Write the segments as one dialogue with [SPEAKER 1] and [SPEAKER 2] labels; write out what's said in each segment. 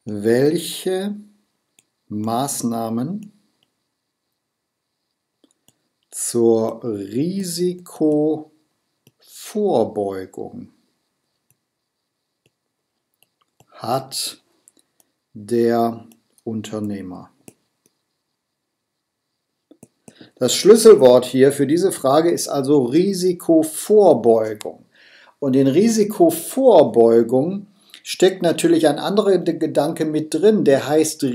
[SPEAKER 1] Welche Maßnahmen zur Risikovorbeugung hat der Unternehmer? Das Schlüsselwort hier für diese Frage ist also Risikovorbeugung. Und in Risikovorbeugung steckt natürlich ein anderer Gedanke mit drin, der heißt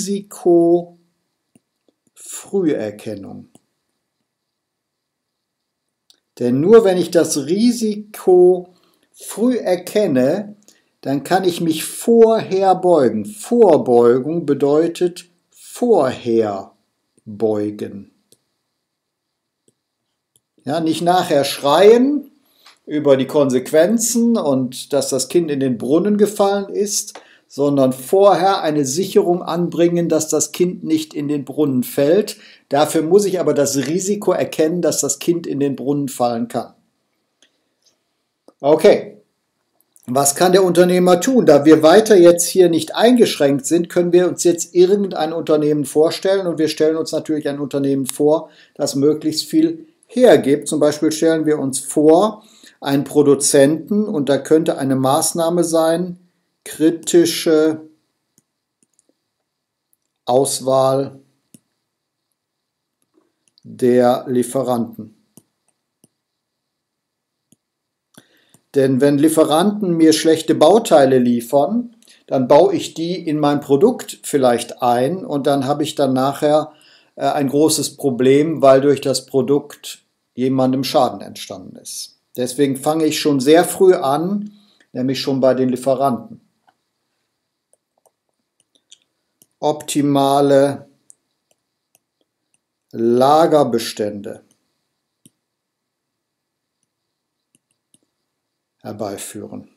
[SPEAKER 1] Risikofrüherkennung. Denn nur wenn ich das Risiko früh erkenne, dann kann ich mich vorher beugen. Vorbeugung bedeutet vorher beugen. Ja, nicht nachher schreien über die Konsequenzen und dass das Kind in den Brunnen gefallen ist, sondern vorher eine Sicherung anbringen, dass das Kind nicht in den Brunnen fällt. Dafür muss ich aber das Risiko erkennen, dass das Kind in den Brunnen fallen kann. Okay, was kann der Unternehmer tun? Da wir weiter jetzt hier nicht eingeschränkt sind, können wir uns jetzt irgendein Unternehmen vorstellen und wir stellen uns natürlich ein Unternehmen vor, das möglichst viel hergibt. Zum Beispiel stellen wir uns vor, einen Produzenten und da könnte eine Maßnahme sein, kritische Auswahl der Lieferanten. Denn wenn Lieferanten mir schlechte Bauteile liefern, dann baue ich die in mein Produkt vielleicht ein und dann habe ich dann nachher ein großes Problem, weil durch das Produkt jemandem Schaden entstanden ist. Deswegen fange ich schon sehr früh an, nämlich schon bei den Lieferanten. Optimale Lagerbestände herbeiführen.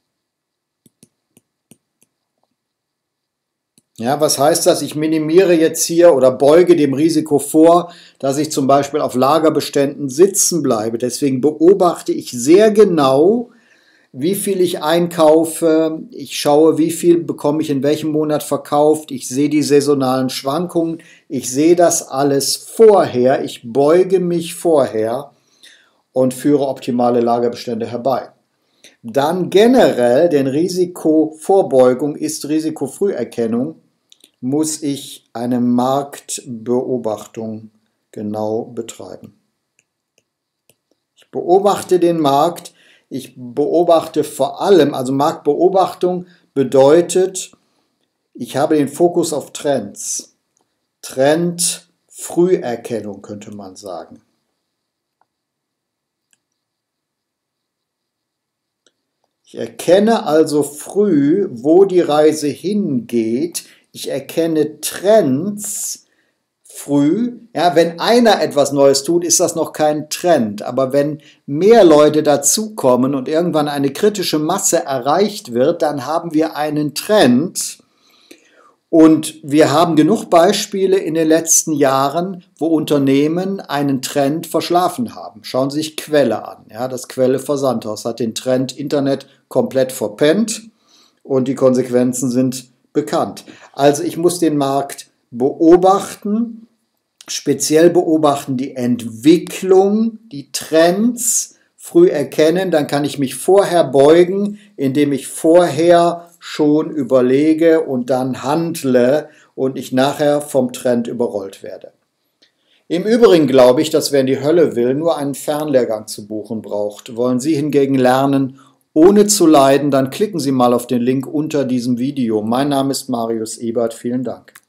[SPEAKER 1] Ja, was heißt das? Ich minimiere jetzt hier oder beuge dem Risiko vor, dass ich zum Beispiel auf Lagerbeständen sitzen bleibe. Deswegen beobachte ich sehr genau, wie viel ich einkaufe. Ich schaue, wie viel bekomme ich in welchem Monat verkauft. Ich sehe die saisonalen Schwankungen. Ich sehe das alles vorher. Ich beuge mich vorher und führe optimale Lagerbestände herbei. Dann generell, denn Risikovorbeugung ist Risikofrüherkennung, muss ich eine Marktbeobachtung genau betreiben. Ich beobachte den Markt, ich beobachte vor allem, also Marktbeobachtung bedeutet, ich habe den Fokus auf Trends. Trendfrüherkennung könnte man sagen. Ich erkenne also früh, wo die Reise hingeht. Ich erkenne Trends früh. Ja, wenn einer etwas Neues tut, ist das noch kein Trend. Aber wenn mehr Leute dazukommen und irgendwann eine kritische Masse erreicht wird, dann haben wir einen Trend. Und wir haben genug Beispiele in den letzten Jahren, wo Unternehmen einen Trend verschlafen haben. Schauen Sie sich Quelle an. Ja, das Quelle Versandhaus hat den Trend Internet komplett verpennt und die Konsequenzen sind bekannt. Also ich muss den Markt beobachten, speziell beobachten die Entwicklung, die Trends früh erkennen, dann kann ich mich vorher beugen, indem ich vorher schon überlege und dann handle und ich nachher vom Trend überrollt werde. Im Übrigen glaube ich, dass wer in die Hölle will, nur einen Fernlehrgang zu buchen braucht. Wollen Sie hingegen lernen, ohne zu leiden, dann klicken Sie mal auf den Link unter diesem Video. Mein Name ist Marius Ebert. Vielen Dank.